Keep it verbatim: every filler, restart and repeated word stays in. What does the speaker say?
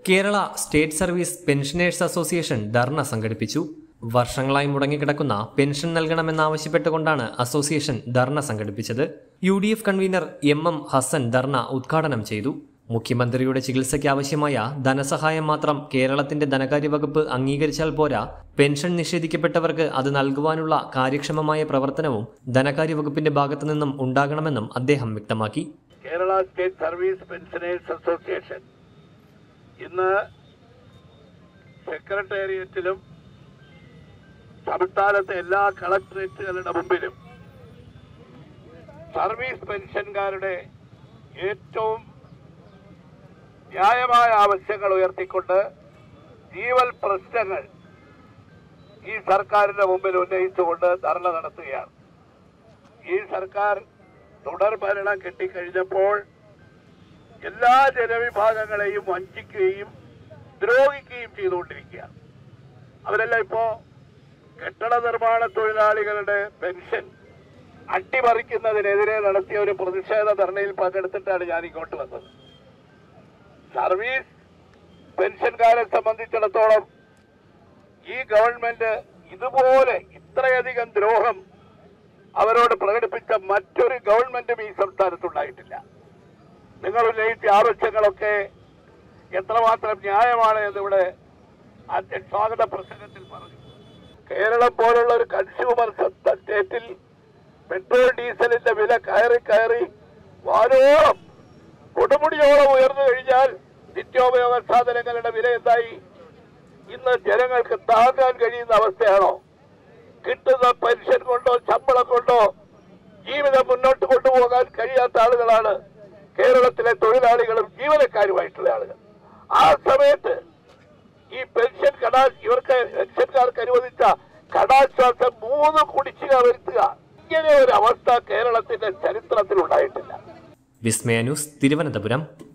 Kerala state service pensioners association dharna സംഘടിപ്പിച്ചു. വർഷങ്ങളായി മുടങ്ങിക്കിടക്കുന്ന പെൻഷൻ നൽകണമെന്നാവശ്യപ്പെട്ടുകൊണ്ടാണ് അസോസിയേഷൻ ധർണ സംഘടിപ്പിച്ചത്. U D F convener M M Hassan dharna ഉദ്ഘാടനം ചെയ്തു. മുഖ്യമന്ത്രിയുടെ ചികിത്സയ്ക്ക് ആവശ്യമായ ധനസഹായം മാത്രം കേരളത്തിന്റെ ധനകാര്യ വകുപ്പ് അംഗീകരിച്ചാൽ പോരാ, പെൻഷൻ നിഷേധിക്കപ്പെട്ടവർക്ക് അത് നൽകുവാനുള്ള കാര്യക്ഷമമായ പ്രവർത്തനവും ധനകാര്യ വകുപ്പിന്റെ ഭാഗത്തു നിന്നും ഉണ്ടാകണമെന്നും അദ്ദേഹം വ്യക്തമാക്കി. Kerala state service pensioners association ഇന്ന് സെക്രട്ടേറിയറ്റിലും സംസ്ഥാനത്തെ എല്ലാ കളക്ടറേറ്റുകളുടെ മുമ്പിലും സർവീസ് പെൻഷൻകാരുടെ ഏറ്റവും ന്യായമായ ആവശ്യങ്ങൾ ഉയർത്തിക്കൊണ്ട് ജീവൽ പ്രശ്നങ്ങൾ ഈ സർക്കാരിന്റെ മുമ്പിൽ ഉന്നയിച്ചുകൊണ്ട് ധർണ നടത്തുകയാണ്. ഈ സർക്കാർ തുടർ ഭരണം കിട്ടിക്കഴിഞ്ഞപ്പോൾ എല്ലാ ജനവിഭാഗങ്ങളെയും വഞ്ചിക്കുകയും ദ്രോഹിക്കുകയും ചെയ്തുകൊണ്ടിരിക്കുകയാണ്. അവരെല്ലാം ഇപ്പോ കെട്ടിട നിർമ്മാണ തൊഴിലാളികളുടെ പെൻഷൻ അട്ടിമറിക്കുന്നതിനെതിരെ നടത്തിയ ഒരു പ്രതിഷേധ ധർണയിൽ പങ്കെടുത്തിട്ടാണ് ഞാൻ ഇങ്ങോട്ട് വന്നത്. സർവീസ് പെൻഷൻകാരെ സംബന്ധിച്ചിടത്തോളം ഈ ഗവൺമെന്റ് ഇതുപോലെ ഇത്രയധികം ദ്രോഹം അവരോട് പ്രകടിപ്പിച്ച മറ്റൊരു ഗവൺമെന്റും ഈ സംസ്ഥാനത്തുണ്ടായിട്ടില്ല. നിങ്ങൾ ഉന്നയിച്ച ആവശ്യങ്ങളൊക്കെ എത്രമാത്രം ന്യായമാണ് എന്നിവിടെ സ്വാഗത പ്രസംഗത്തിൽ പറഞ്ഞു. കേരളം പോലുള്ള ഒരു കൺസ്യൂമർ സ്റ്റേറ്റിൽ പെട്രോൾ ഡീസലിന്റെ വില കയറി കയറി വാനോളം കൊടുമുടിയോളം ഉയർന്നു കഴിഞ്ഞാൽ നിത്യോപയോഗ സാധനങ്ങളുടെ വില എന്തായി? ഇന്ന് ജനങ്ങൾക്ക് താങ്ങാൻ കഴിയുന്ന അവസ്ഥയാണോ? കിട്ടുന്ന പെൻഷൻ കൊണ്ടോ ശമ്പളം കൊണ്ടോ ജീവിതം മുന്നോട്ട് കൊണ്ടുപോകാൻ കഴിയാത്ത ആളുകളാണ് കേരളത്തിലെ തൊഴിലാളികളും ജീവനക്കാരുമായിട്ടുള്ള ആളുകൾ. ആ സമയത്ത് ഈ പെൻഷൻ കടാ ഇവർക്ക് പെൻഷൻകാർക്ക് അനുവദിച്ച കടാശ്വാസം മൂന്ന് കുടിശ്ശിക വരുത്തുക, ഇങ്ങനെ ഒരു അവസ്ഥ കേരളത്തിന്റെ ചരിത്രത്തിൽ ഉണ്ടായിട്ടില്ല. വിസ്മയ ന്യൂസ്, തിരുവനന്തപുരം.